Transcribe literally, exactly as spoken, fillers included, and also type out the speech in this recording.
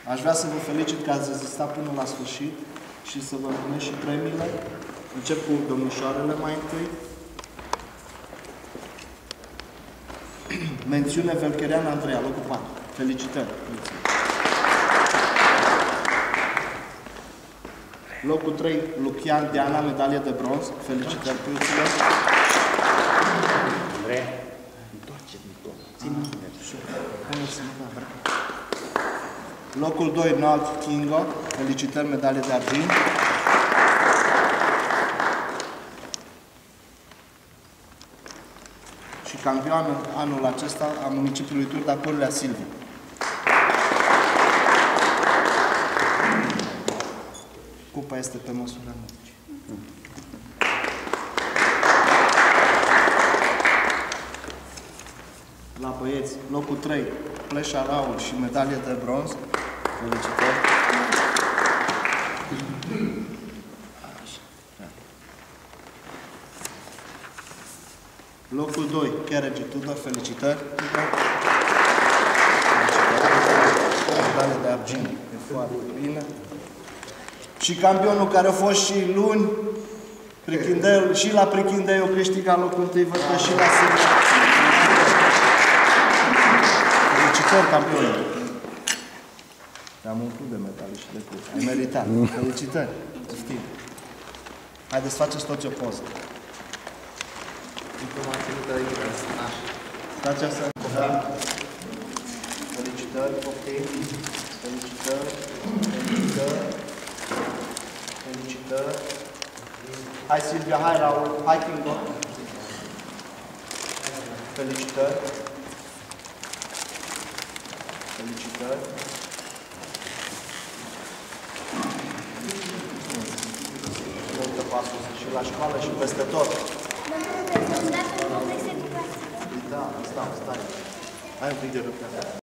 Aș vrea să vă felicit că ați rezistat până la sfârșit și să vă împlinesc și premiile. Încep cu domnișoarele mai întâi. Mențiune Velcherean Andreea, locul patru. Felicitări! Mulțumesc. Locul trei, Lucian Diana, medalie de bronz. Felicitări, pânților! Andreea, întoarce-mi tot. Ține-mi. Locul doi, Noalt Kingo. Felicitări, medalie de argint. Și campioană anul acesta a municipiului Turda, Corlea Silviu. Cupa este pe măsura muncii. La băieți, locul trei, Pleșa Raul și medalie de bronz. Felicitări! Locul doi, Cherege Tudor, felicitări! Medalie de argint, e foarte bine. Și campionul care a fost și luni, Prichindeu, și la Prichindeu câștiga locul întâi, văd că și la Silviu. Felicitări, campionul! Te-am umplut de medalii și de curs. Ai meritat. Felicitări! Știi. Haideți, faceți toți o poză. Stați așa. Felicitări, poftim. Felicitări. Felicitări. Felicitări. Hai, Silvia, hai, Raul. Hai, Kingo. Felicitări. Felicitări. Multă pasul și la școală și peste tot. Da, stai, stai. Hai un pic de răbdare.